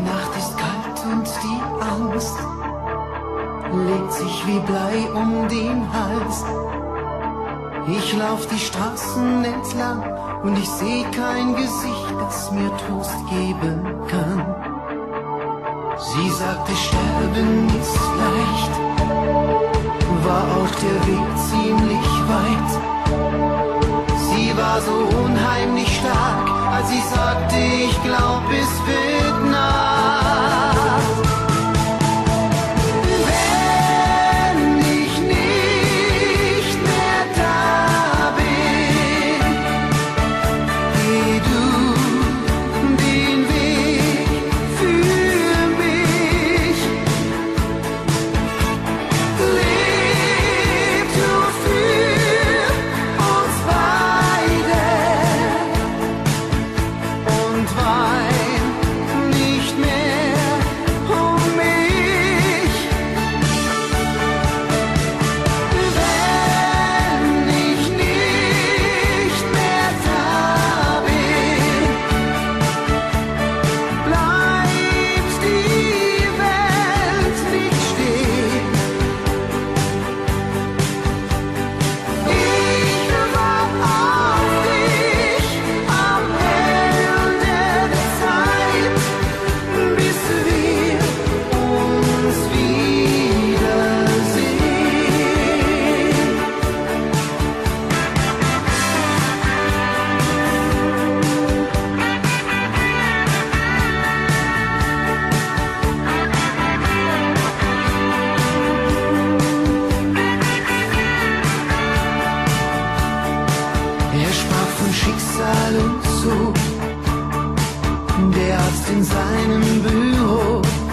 Nacht ist kalt und die Angst legt sich wie Blei um den Hals. Ich lauf die Straßen entlang und ich seh kein Gesicht, das mir Trost geben kann. Sie sagte, Sterben ist leicht, war auch der Weg ziemlich weit. Sie war so unheimlich stark, als sie sagte, ich glaub, es wird Nacht. Wenn ich nicht mehr da bin, geh du den Weg für mich. Leb du für uns beide und wein nicht mehr um mich. Wenn ich nicht mehr da bin, bleibt die Welt nicht stehen. Ich wart auf dich am Ende der Zeit, bis wir uns wiedersehen. Er sprach von Schicksal und so, der Arzt in seinem Büro.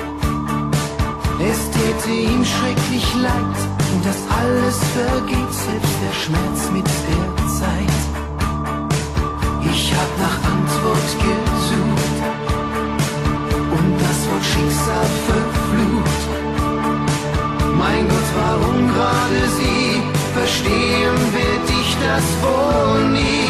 Es täte ihm schrecklich leid und das alles vergeht, selbst der Schmerz mit der Zeit. Ich hab nach Antwort gesucht und das Wort Schicksal verflucht. Mein Gott, warum gerade sie? Verstehen werd ich das wohl nie.